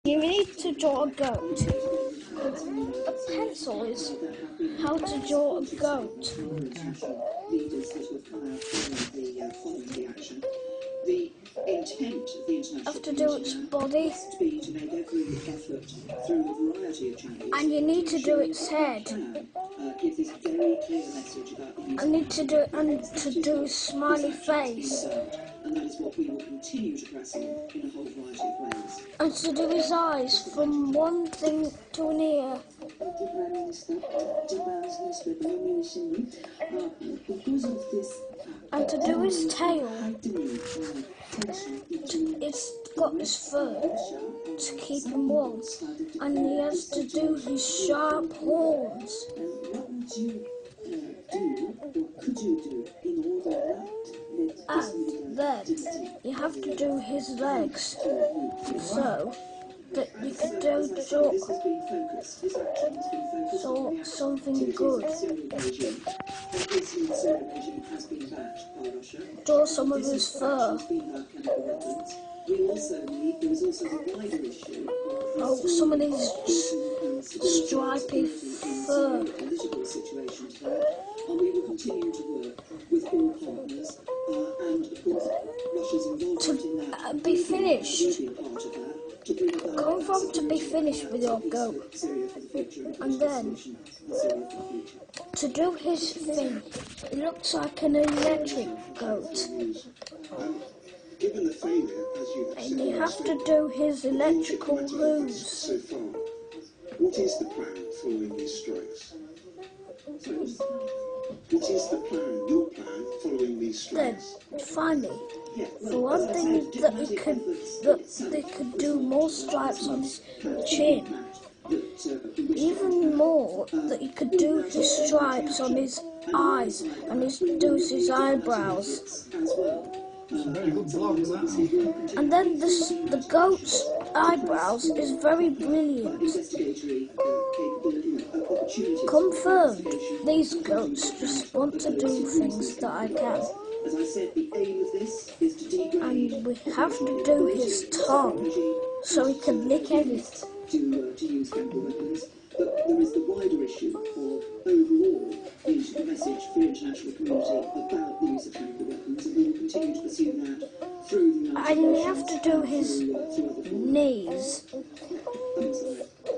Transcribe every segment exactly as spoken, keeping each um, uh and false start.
You need to draw a goat. A pencil is how to draw a goat. The intent of the international Have to do its body, must be to make every effort through a variety of channels. and you need to do its head. Can, uh, give this very clear message about the use I need to do and to do a smiley face, and that is what we will continue to press on in a whole variety of ways. and to do his eyes from one thing to an ear. And to do his tail, it's got his fur to keep him warm, and he has to do his sharp horns. And then you have to do his legs, so that you can do so, so something good. Draw some of his fur. Oh, some of these stripy fur. And we will continue to work with all partners, uh, and of course Russia's involvement in that To be finished. will be a part of that, to bring about Come from to be finished with your goat. Syria for the future, And then Syria for the future. to do his thing, it looks like an electric goat. Given the failure, as you have And said, you have to do his electrical hooves. so far, what is the plan following these strikes? What is the plan, your plan, following these Then, strikes? finally, Yeah, the well, one as I thing said, that he diplomatic could efforts that they could do more stripes on his chin, that, uh, we wish to even more that he could do his stripes on his eyes and his do his eyebrows. as well. Very good blog, that. And then this, the goat's eyebrows is very brilliant. Investigatory uh, capability, uh, opportunity. Confirmed, these goats just want to do things that I can. As I said, the aim of this is to degrade And we have to do his tongue so he can lick everything. to, uh, to use chemical weapons, but there is the wider issue of overall the, the message for the international community about the use of chemical weapons, and we will continue to pursue that through the United And we Nations, have to do his through, uh, through other forums. knees I'm sorry.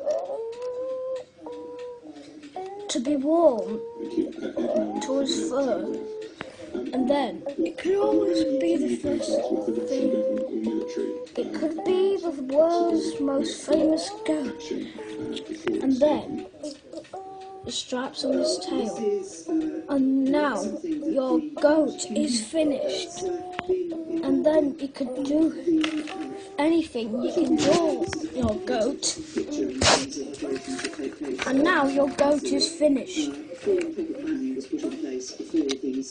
to be warm to his fur. And then it could always be the first thing. It could be the world's most famous goat. And then the stripes on his tail. This is, uh, And now something that your the- goat is finished. uh, been And then you can do anything. You can draw your goat. picture in terms of operations that take place And now your goat is finished. before public planning was put in place, before these